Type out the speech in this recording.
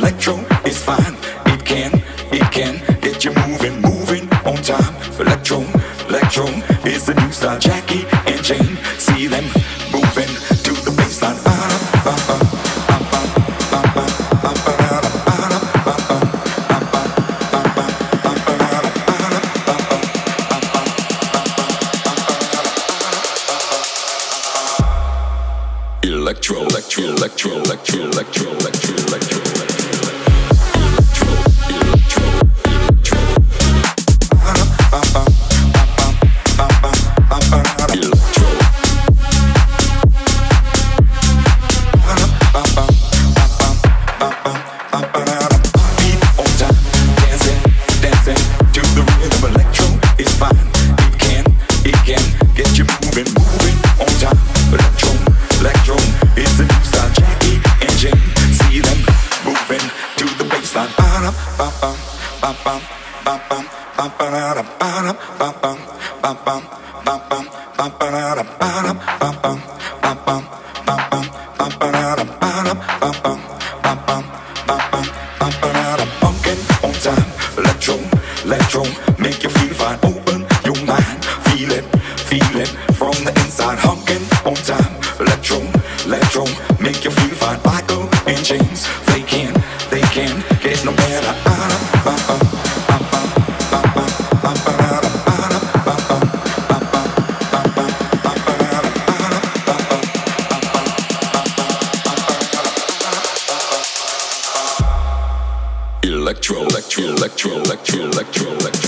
electro is fine. It can get you moving on time. Electro is the new style. Jackie and Jane, see them moving to the baseline. Electro. Electro, make you feel fine. Open your mind, feel it from the inside. Honking on time. Electro, make you feel fine. Michael and James, they can get no better. Electro.